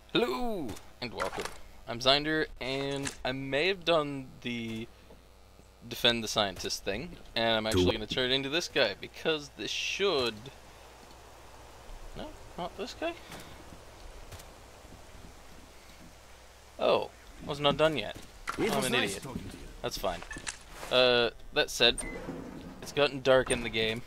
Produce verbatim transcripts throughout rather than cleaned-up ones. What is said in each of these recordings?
Hello and welcome. I'm Zinder, and I may have done the defend the scientist thing, and I'm actually going to turn it into this guy because this should. No, not this guy. Oh, I was not done yet. It I'm was an nice idiot. talking to you. That's fine. Uh, that said, it's gotten dark in the game,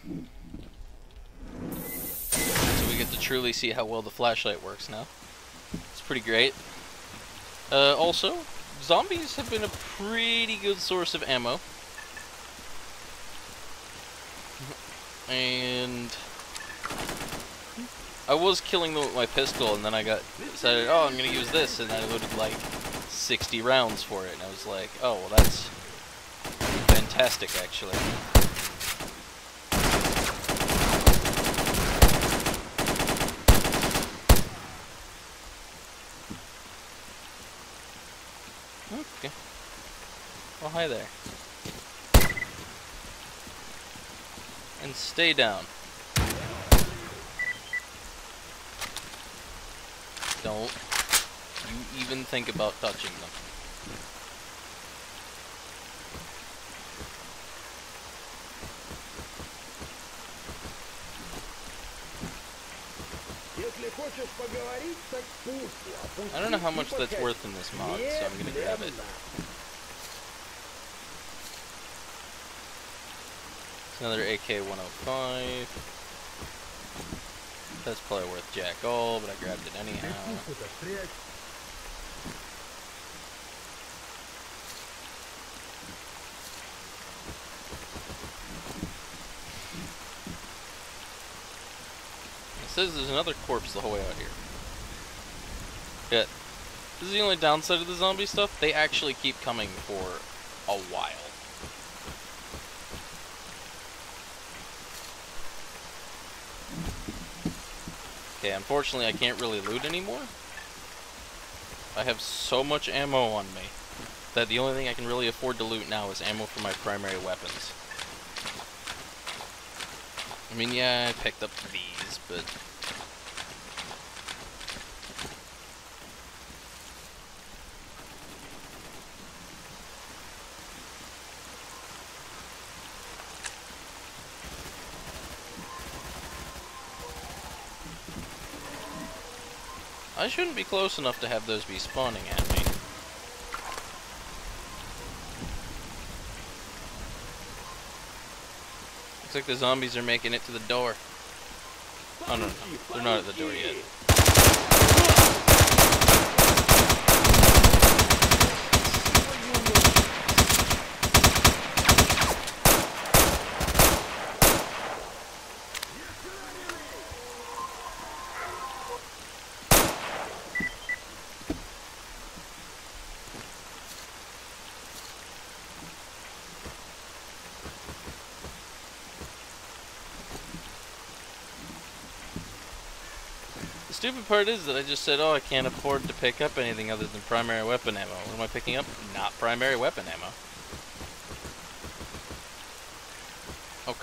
so we get to truly see how well the flashlight works now. It's pretty great. Uh, also, zombies have been a pretty good source of ammo. And I was killing them with my pistol, and then I got decided, oh, I'm gonna use this, and I loaded like sixty rounds for it, and I was like, oh, well, that's fantastic, actually. Okay. Well, hi there. And stay down. Don't you even think about touching them. I don't know how much that's worth in this mod, so I'm gonna grab it. It's another A K one oh five. That's probably worth jack all, but I grabbed it anyhow. It says there's another corpse the whole way out here. Yeah, this is the only downside of the zombie stuff. They actually keep coming for a while. Okay, unfortunately I can't really loot anymore. I have so much ammo on me that the only thing I can really afford to loot now is ammo for my primary weapons. I mean, yeah, I picked up these, but... I shouldn't be close enough to have those be spawning at me. Looks like the zombies are making it to the door. Oh no, no, they're not at the door yet. The stupid part is that I just said, oh, I can't afford to pick up anything other than primary weapon ammo. What am I picking up? Not primary weapon ammo. Okay.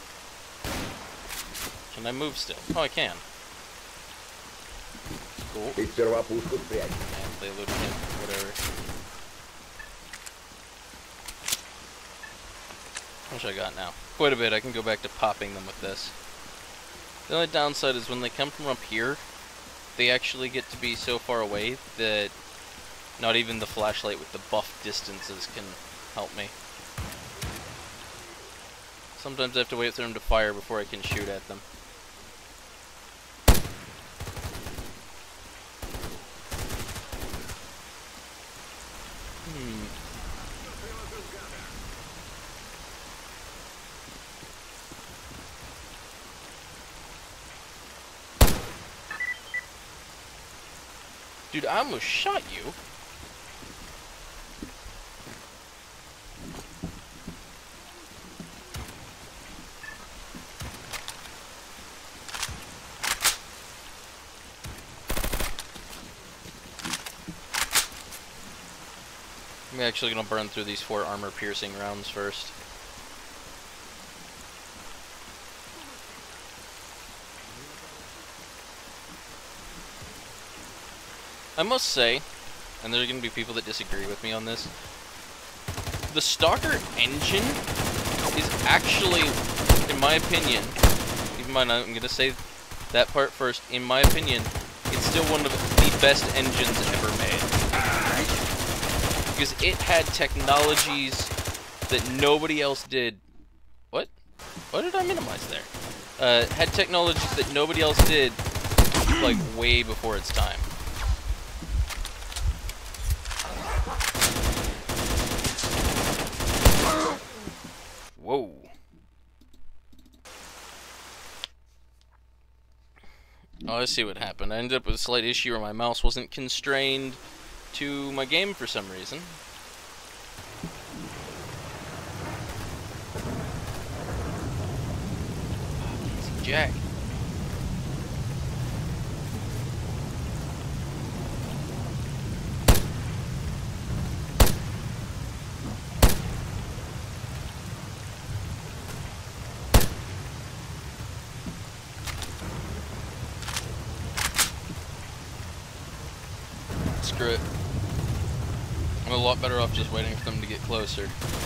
Can I move still? Oh, I can. Cool. Yeah, they loaded him, whatever. How much I got now? Quite a bit. I can go back to popping them with this. The only downside is when they come from up here, they actually get to be so far away that not even the flashlight with the buff distances can help me. Sometimes I have to wait for them to fire before I can shoot at them. Hmm. Dude, I almost shot you. I'm actually gonna burn through these four armor-piercing rounds first. I must say, and there are going to be people that disagree with me on this, the Stalker engine is actually, in my opinion, even mind I'm going to say that part first, in my opinion, it's still one of the best engines ever made. Because it had technologies that nobody else did. What? What did I minimize there? Uh, had technologies that nobody else did, like, way before its time. Whoa. Oh, I see what happened. I ended up with a slight issue where my mouse wasn't constrained to my game for some reason. Oh, Jack. Screw it. I'm a lot better off just waiting for them to get closer.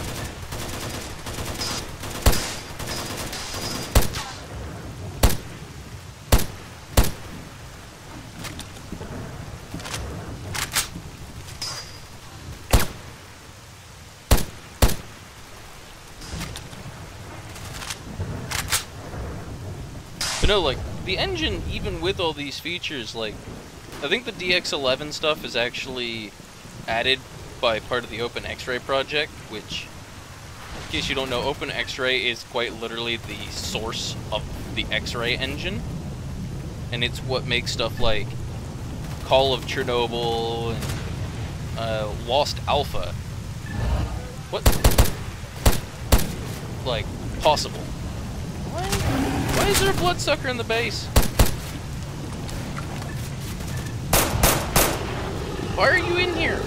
But no, like, the engine, even with all these features, like, I think the D X eleven stuff is actually added by part of the Open X-Ray project, which, in case you don't know, Open X-Ray is quite literally the source of the X-Ray engine. And it's what makes stuff like Call of Chernobyl and uh, Lost Alpha, what? Like, possible. Why? Why is there a bloodsucker in the base? Why are you in here?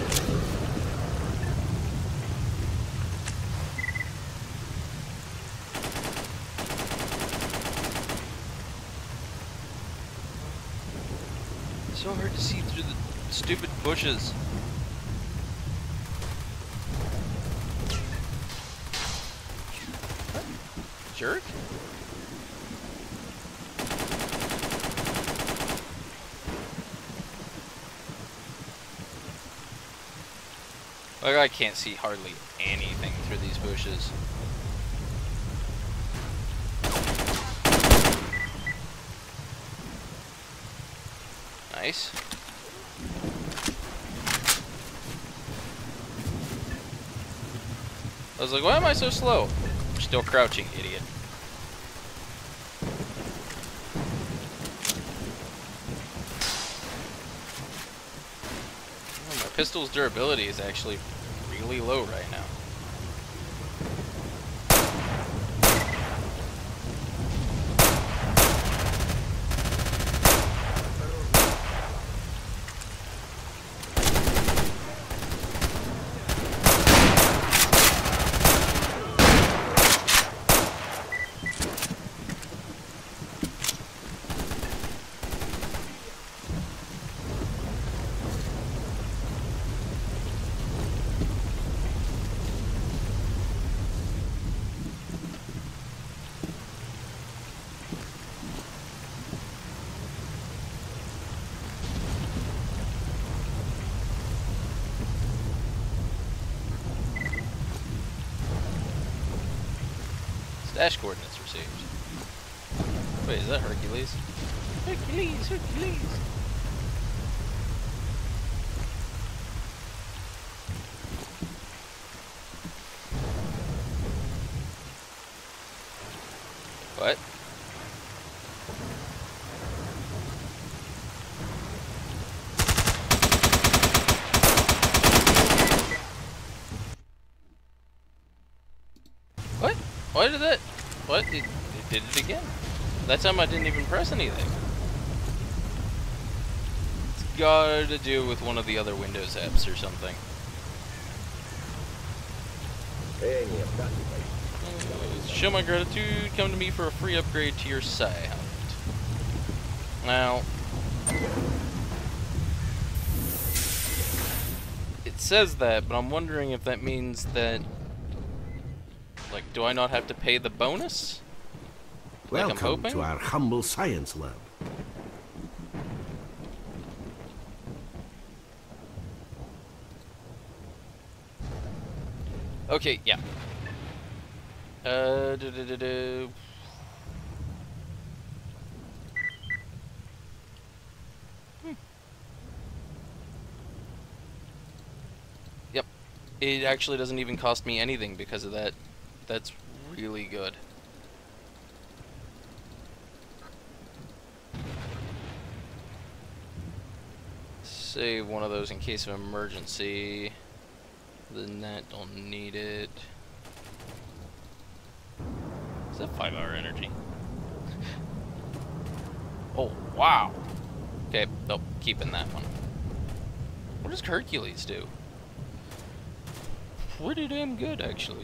It's so hard to see through the stupid bushes. What? Jerk? Like, I can't see hardly anything through these bushes. Nice. I was like, why am I so slow? I'm still crouching, idiot. Oh, my pistol's durability is actually really low right now. Dash coordinates received. Wait, is that Hercules? Hercules, Hercules! What? What? Why did that? What? It, it did it again. That time I didn't even press anything. It's gotta do with one of the other Windows apps or something. Uh, show my gratitude. Come to me for a free upgrade to your site. Now, It says that, but I'm wondering if that means that... Like, do I not have to pay the bonus? Like I'm Welcome hoping? to our humble science lab. Okay, yeah. Uh, do, do, do, do. Hmm. Yep. It actually doesn't even cost me anything because of that. That's really good. Save one of those in case of emergency. Then that don't need it. Is that five hour energy? Oh, wow. Okay, nope, keeping that one. What does Hercules do? Pretty damn good, actually.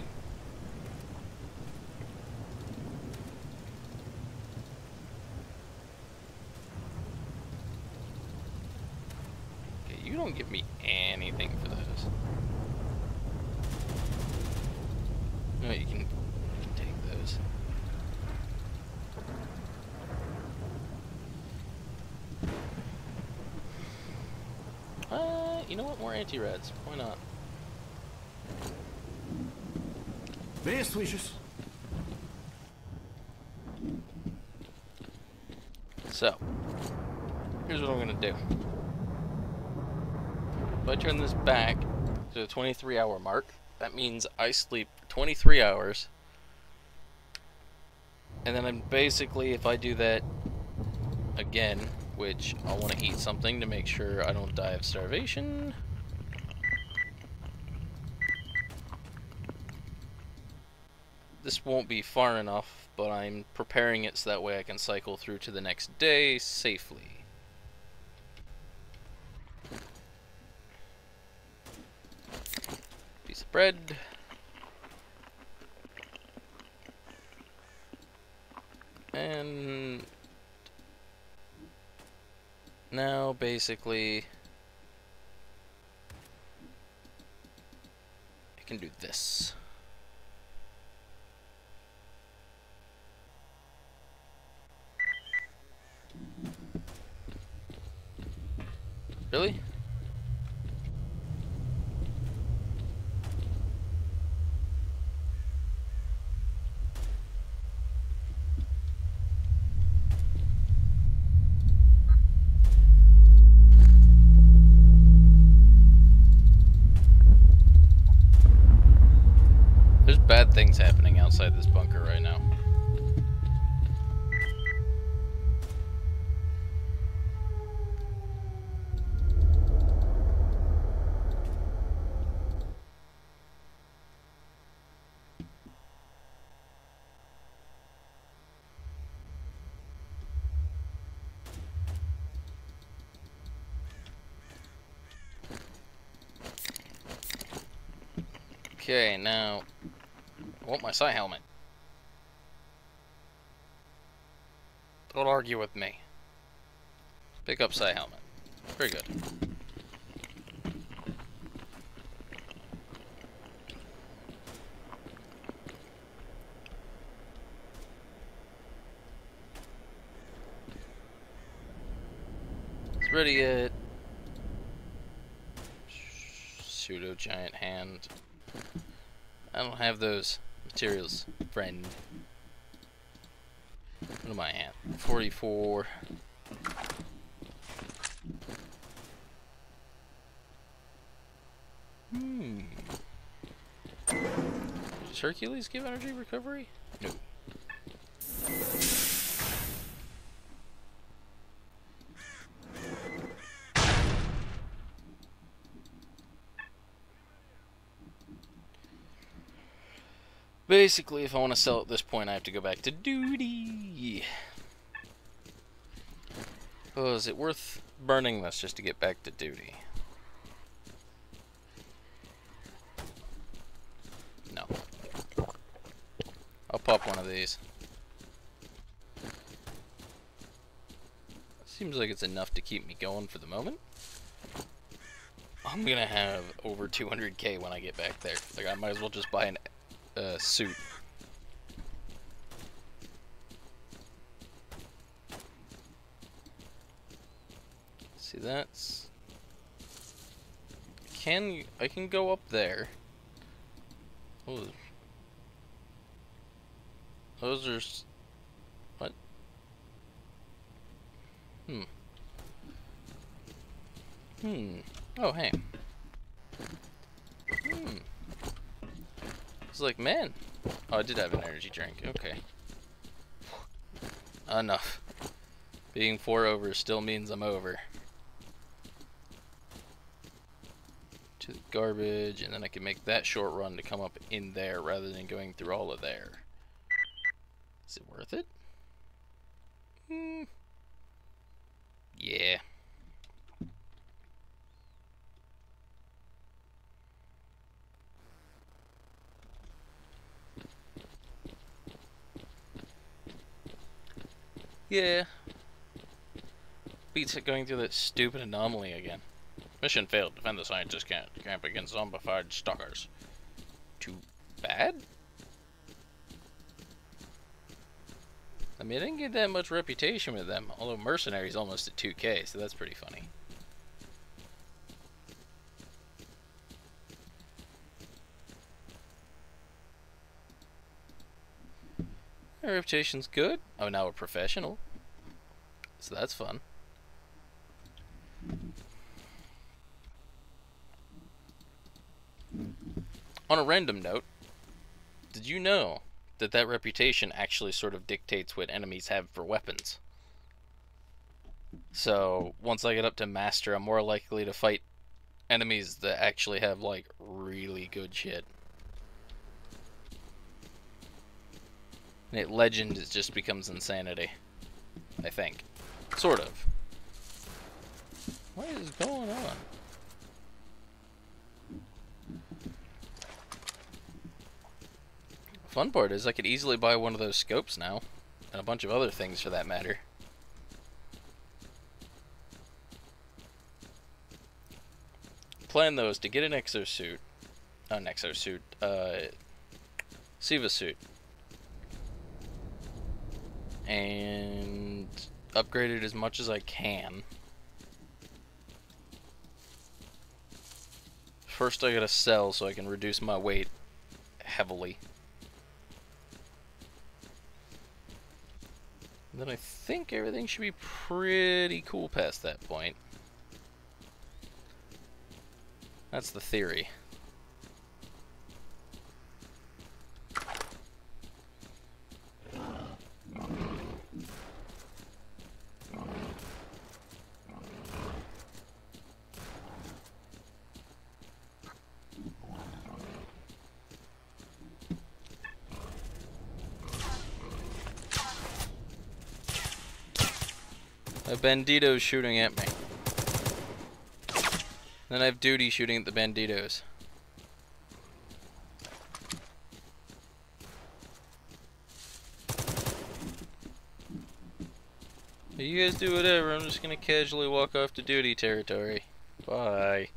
Okay, you don't give me anything for those. No, you can, you can take those. Uh, you know what? More anti-rads. Why not? Best wishes. So, here's what I'm gonna do. If I turn this back to the twenty-three hour mark, that means I sleep for twenty-three hours. And then I'm basically, if I do that again, which I want to eat something to make sure I don't die of starvation. This won't be far enough, but I'm preparing it so that way I can cycle through to the next day safely. Piece of bread. And now basically I can do this. Really? There's bad things happening outside this bunker right now. Okay, now I want my psi helmet. Don't argue with me. Pick up psi helmet. Very good. It's ready yet. Pseudo giant hand. I don't have those materials, friend. What am I at? forty-four. Hmm. Does Hercules give energy recovery? No. Basically, if I want to sell at this point, I have to go back to duty. Oh, is it worth burning this just to get back to duty? No. I'll pop one of these. Seems like it's enough to keep me going for the moment. I'm gonna have over two hundred K when I get back there. Like, I might as well just buy a uh, suit. See, that's... Can... I can go up there. Oh. Those are... s- What? Hmm. Hmm. Oh, hey. Hmm. It's like, man. Oh, I did have an energy drink. Okay. Enough. Being four over still means I'm over. To the garbage, and then I can make that short run to come up in there rather than going through all of there. Is it worth it? Hmm. Yeah. Yeah. Beats it going through that stupid anomaly again. Mission failed. Defend the scientist can't camp against zombified stalkers. Too bad? I mean, I didn't get that much reputation with them, although Mercenary's almost at two K, so that's pretty funny. My reputation's good. Oh, now we're professional. So that's fun. On a random note, did you know that that reputation actually sort of dictates what enemies have for weapons? So, once I get up to Master, I'm more likely to fight enemies that actually have, like, really good shit. And at Legend, it just becomes insanity. I think. Sort of. What is going on? Fun part is I could easily buy one of those scopes now. And a bunch of other things for that matter. Plan though is to get an exosuit. Not an exosuit. Uh, Siva suit. And upgrade it as much as I can. First I gotta sell so I can reduce my weight heavily. And then I think everything should be pretty cool past that point. That's the theory. A bandito's shooting at me. Then I have duty shooting at the banditos. You guys do whatever, I'm just gonna casually walk off to duty territory. Bye.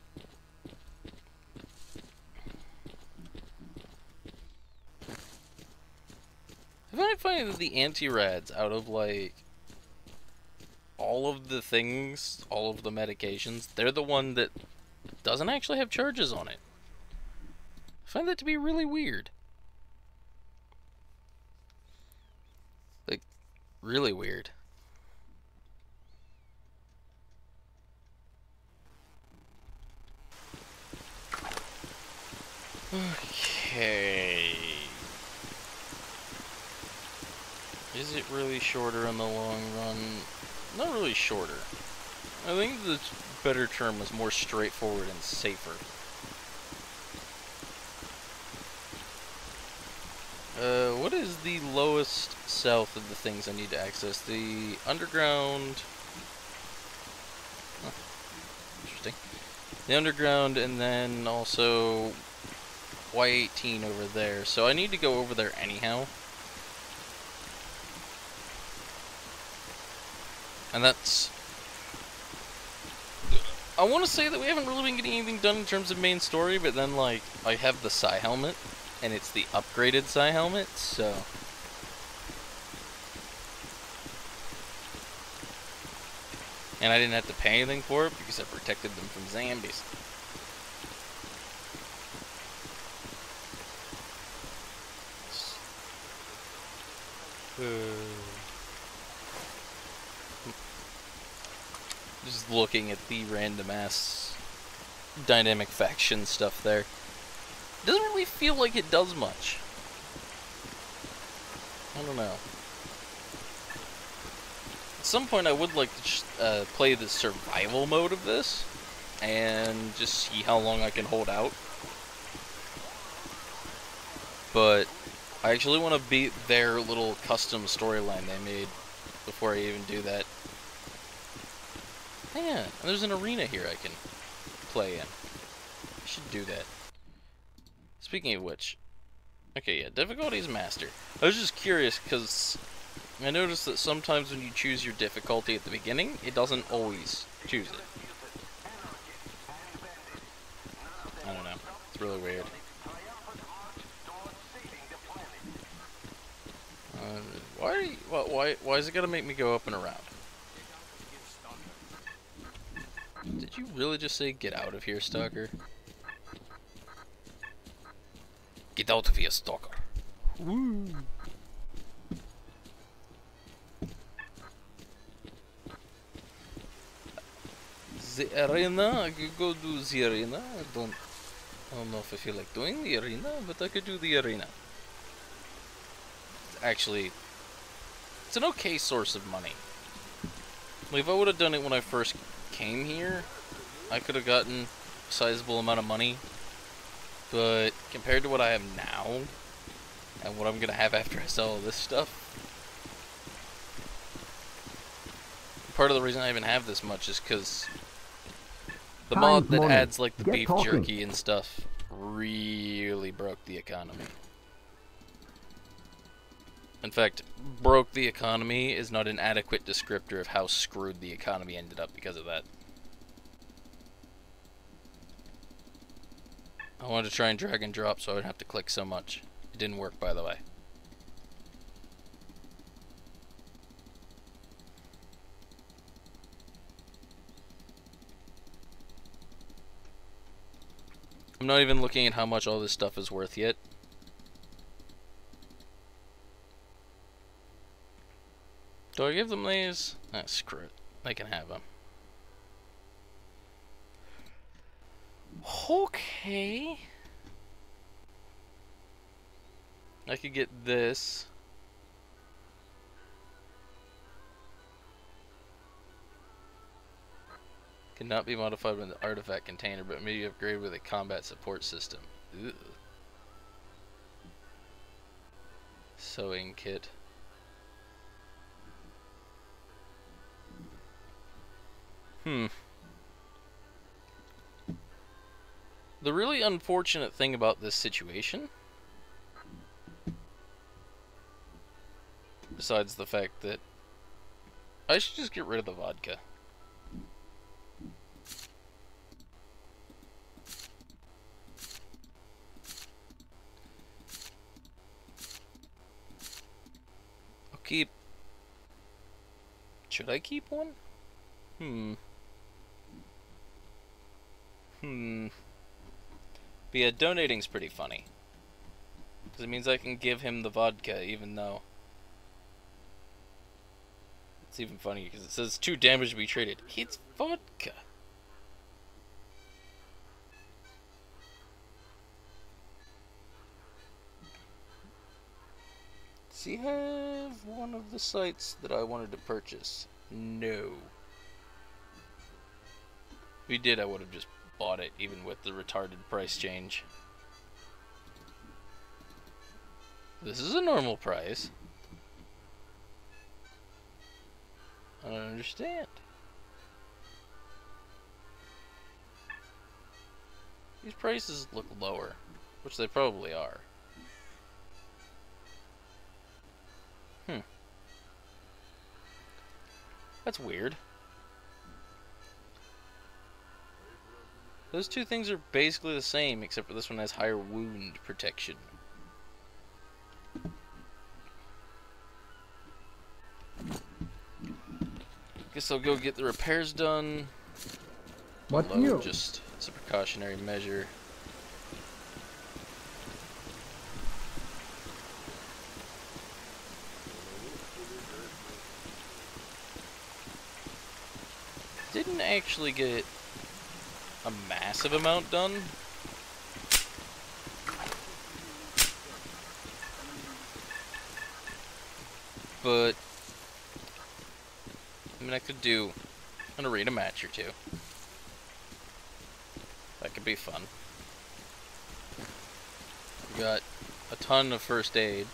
I find it funny that the anti-rads, out of like all of the things, all of the medications, they're the one that doesn't actually have charges on it. I find that to be really weird. Like, really weird. Okay. Is it really shorter in the long run? Not really shorter. I think the better term is more straightforward and safer. Uh, what is the lowest south of the things I need to access? The underground... Oh, interesting. The underground, and then also Y eighteen over there. So I need to go over there anyhow. And that's I want to say that we haven't really been getting anything done in terms of main story, but then, like, I have the S T A helmet, and it's the upgraded S T A helmet, so... And I didn't have to pay anything for it, because I protected them from zombies. Just looking at the random ass dynamic faction stuff there. Doesn't really feel like it does much. I don't know. At some point I would like to just, uh, play the survival mode of this and just see how long I can hold out. But I actually want to beat their little custom storyline they made before I even do that. Yeah, and there's an arena here I can play in. I should do that. Speaking of which, okay, yeah, difficulty is master. I was just curious because I noticed that sometimes when you choose your difficulty at the beginning, it doesn't always choose it. I don't know. It's really weird. Uh, why, why, why, why is it gonna make me go up and around? Did you really just say get out of here, Stalker? Get out of here, Stalker. Woo. The arena, I could go do the arena. I don't, I don't know if I feel like doing the arena, but I could do the arena. Actually, it's an okay source of money. Like, if I would have done it when I first came here, I could have gotten a sizable amount of money. But compared to what I have now, and what I'm going to have after I sell all this stuff, part of the reason I even have this much is because the mod that adds, like, the beef jerky and stuff really broke the economy. In fact, broke the economy is not an adequate descriptor of how screwed the economy ended up because of that. I wanted to try and drag and drop so I wouldn't have to click so much. It didn't work, by the way. I'm not even looking at how much all this stuff is worth yet. Do I give them these? Ah, screw it. They can have them. Okay. I could get this. Cannot be modified with the artifact container, but maybe upgrade with a combat support system. Ugh. Sewing kit. Hmm. The really unfortunate thing about this situation, besides the fact that I should just get rid of the vodka. I'll keep... Should I keep one? Hmm. Hmm. But yeah, donating's pretty funny. Because it means I can give him the vodka, even though... It's even funnier, because it says too damaged to be traded. It's vodka! Does he have one of the sites that I wanted to purchase? No. If he did, I would have just bought it, even with the retarded price change. This is a normal price. I don't understand. These prices look lower, which they probably are. Hmm. That's weird. Those two things are basically the same, except for this one has higher wound protection. Guess I'll go get the repairs done. What Load, new? just it's a precautionary measure. Didn't actually get a massive amount done. But I mean, I could do an arena match or two. That could be fun. We got a ton of first aid.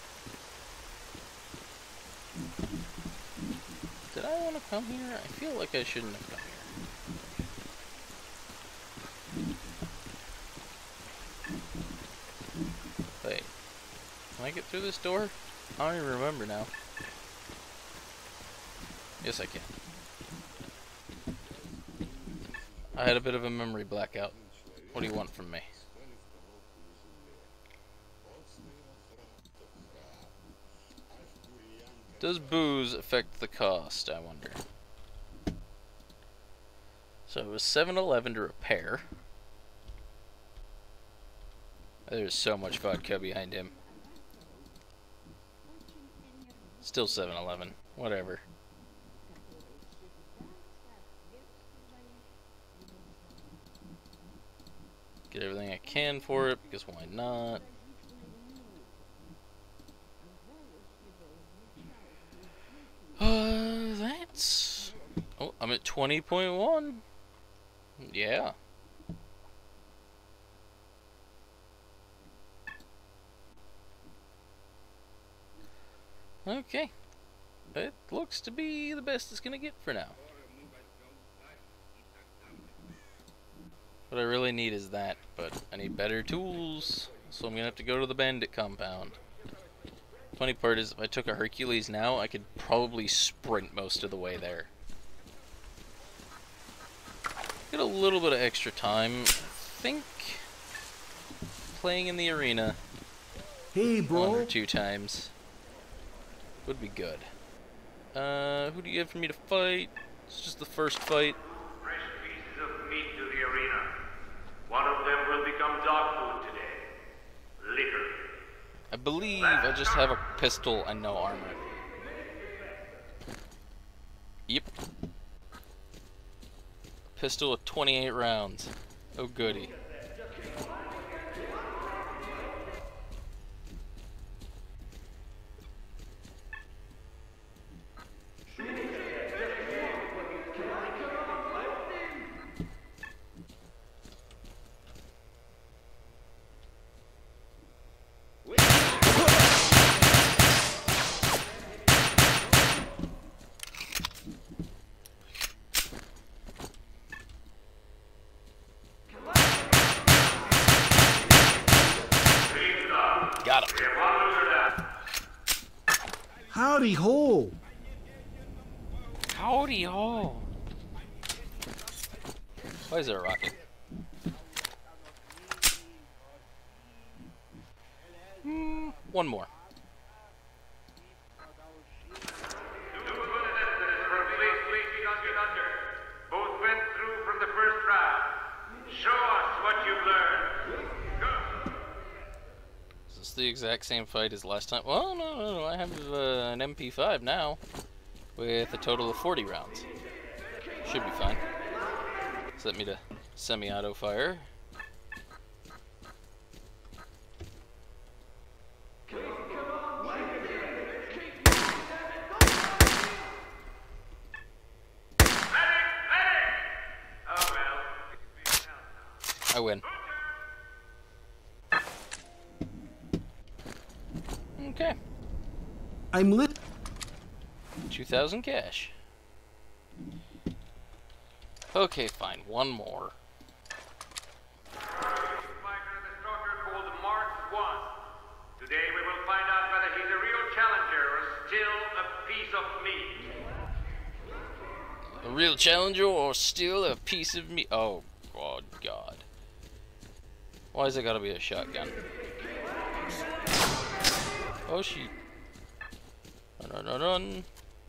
Did I want to come here? I feel like I shouldn't have come here. Wait. Can I get through this door? I don't even remember now. Yes, I can. I had a bit of a memory blackout. What do you want from me? Does booze affect the cost, I wonder? So it was seven eleven to repair. There's so much vodka behind him. Still seven eleven. Whatever. Get everything I can for it, because why not? Uh, that's... Oh, I'm at twenty point one. Yeah. Okay. It looks to be the best it's gonna get for now. What I really need is that, but I need better tools, so I'm gonna have to go to the bandit compound. Funny part is, if I took a Hercules now, I could probably sprint most of the way there. Get a little bit of extra time. I think playing in the arena Hey, bro. one or two times would be good. Uh, who do you have for me to fight? It's just the first fight. Fresh pieces of meat to the arena. One of them will become dog food today. Liquor. I believe I just have a pistol and no armor. Yep. Pistol with twenty-eight rounds. Oh goody. Got him. Howdy ho. Howdy ho. Why is there a rocket? Hmm, one more. Both went through from the first round. Show us what you've learned. Go. Is this the exact same fight as last time? Well, no, no, no. I have uh, an M P five now with a total of forty rounds. Should be fine. Set me to semi-auto fire. I win. Okay. I'm lit. two thousand cash. Okay, fine. One more. Fighter the stalker called Mark One. Today we will find out whether he's a real challenger or still a piece of meat. A real challenger or still a piece of me? Oh, God, God. Why is it gotta be a shotgun? Oh, shoot. Run, run, run, run.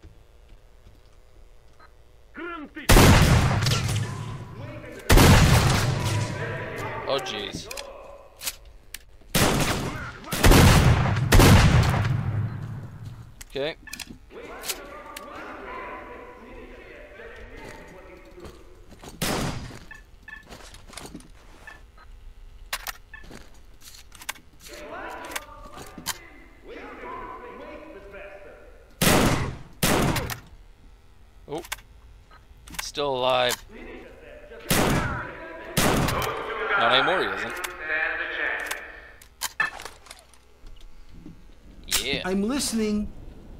Oh, jeez. Okay. Oh. It's still alive. Not anymore, he isn't. Yeah. I'm listening.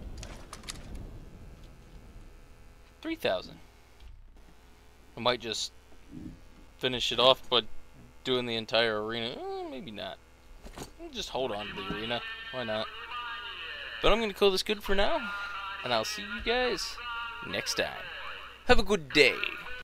three thousand. I might just finish it off by doing the entire arena. Eh, maybe not. I'll just hold on to the arena. Why not? But I'm going to call this good for now. And I'll see you guys next time. Have a good day.